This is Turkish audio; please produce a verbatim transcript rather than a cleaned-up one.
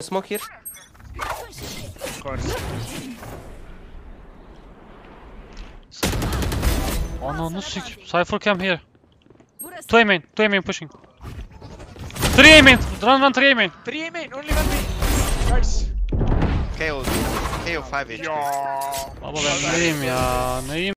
Smoke here. Of course. Ananı sik. Cypher cam here. Burası. Two A main. Two A main pushing. Three A main. Run run three A main. Three main, only one main. Nice. K O. K O five H P. Ya. Baba ben neyim ya? Neyim?